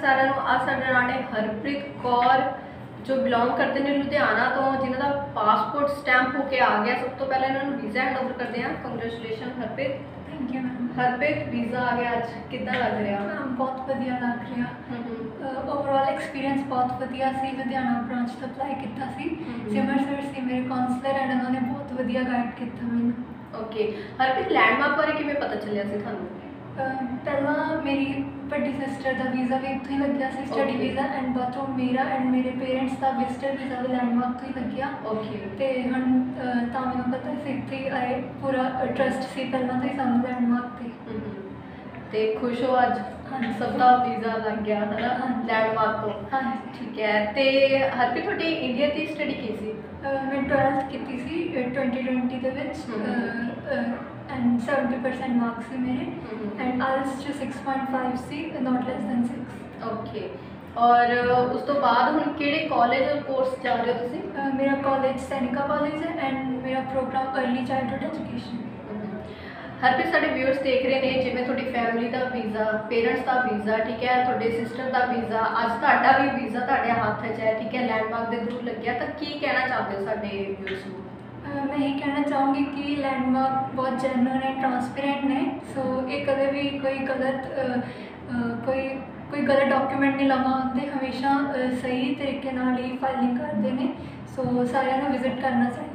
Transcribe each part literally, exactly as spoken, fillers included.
सारिਆਂ ਨੂੰ। आज ਸਾਡੇ ਨਾਲ ਨੇ हरप्रीत कौर जो बिलोंग करते हैं लुधियाना तो, जिन्हों का पासपोर्ट स्टैंप होके आ गया। सब तो पहले इन्होंने वीज़ा हैंड ओवर करते हैं। Congratulation Harpreet. Thank you ma'am. Harpreet visa आ गया अज कितना लग रहा? मैम बहुत वधिया लग रहा। ओवरऑल एक्सपीरियंस बहुत वधिया सी। लुधियाना ब्रांच तो अप्लाई किया सी। सिमर सर सी मेरे काउंसलर एंड उन्होंने बहुत वधिया गाइड किया मैंने। ओके हरप्रीत लैंडमार्क बारे किवें पता चलिया सी थानू? पहला मेरी बड़ी सिस्टर का वीज़ा भी इत्थों ही लग्या सी, स्टडी वीज़ा, एंड बाद चों मेरा एंड मेरे पेरेंट्स का विजिटर वीज़ा भी लैंडमार्क तो ही लग्या। ओके ते हुण तां मैनूं पता सी इत्थे ही आए, पूरा ट्रस्ट सी पहलां तो ही सानूं लैंडमार्क ते। ते खुश हो अज? हाँ सबका वीज़ा लग गया है ना लैंडमार्क तो? हाँ ठीक है। ते हरप्रीत तुहाडी इंडिया की स्टडी की सी? मैं ट्वेल्थ की सी ट्वेंटी ट्वेंटी दे विच एंड सेवेंटी परसेंट मार्क्स सी मेरे, एंड आइल्स च सिक्स पॉइंट फाइव सी, not less than six. Okay और उस तो बाद हुण किहड़े कॉलेज और कोर्स जा रहे हो तुसीं? मेरा कॉलेज सैनिका कॉलेज है एंड मेरा program early childhood education. Harpreet साडे व्यूअर्स देख रहे हैं जिवें तुहाडी फैमिली का वीज़ा, पेरेंट्स का वीज़ा, ठीक है, तुहाडे सिस्टर का वीज़ा, अज तुहाडा भी वीज़ा तुहाडे हत्थ च है, ठीक है, लैंडमार्क के थ्रू लग्या। तो की कहना चाहते हो साडे व्यूअर्स नूं? मैं यही कहना चाहूँगी कि लैंडमार्क बहुत जेन्युइन है, ट्रांसपेरेंट ने। सो ये कदे भी कोई गलत आ, आ, कोई कोई गलत डॉक्यूमेंट नहीं लगा आते, हमेशा आ, सही तरीके नाल ही फाइलिंग करते हैं। सो सारिਆਂ ਨੂੰ विजिट करना चाहिए।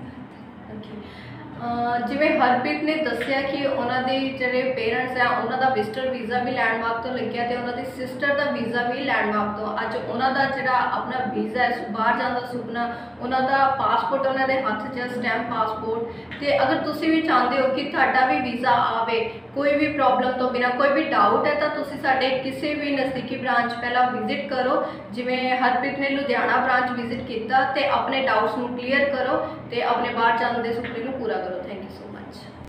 जिवें हरप्रीत ने दसिया कि उन्होंने जोड़े पेरेंट्स है उन्होंने विजिटर वीज़ा भी लैंडमार्क तो लग्या तो उन्होंने सिस्टर का वीज़ा भी लैंडमार्क तो। अज उन्होंने जोड़ा अपना वीज़ा है बाहर जाने का सुपना, उन्होंने पासपोर्ट उन्होंने हथ च स्टैंप पासपोर्ट। तो अगर तुम भी चाहते हो कि तुहाडा भी वीज़ा आवे कोई भी प्रॉब्लम तो बिना, कोई भी डाउट है तो तुम साडे किसी भी नज़दीकी ब्रांच पहला विजिट करो। जिवें हरप्रीत ने लुधियाना ब्रांच विजिट किया तो अपने डाउट्स नूं क्लीयर करो तो अपने बाहर जाने के सुपने नूं पूरा करो। Thank you so much.